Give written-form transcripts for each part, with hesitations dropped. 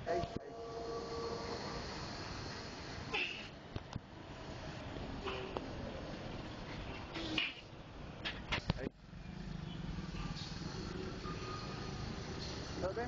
Ahí, ahí. ¿Lo ve?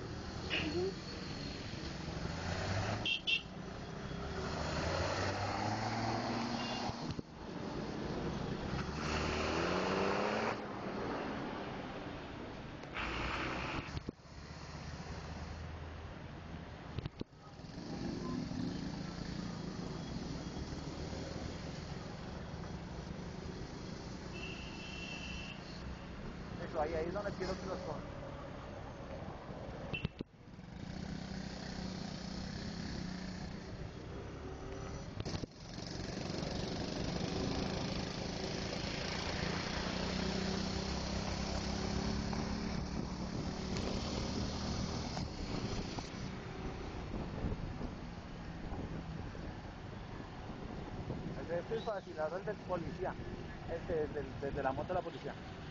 Eso, ahí es donde quiero que los pongan. Este es fácil, ahora el del policía, desde la moto de la policía.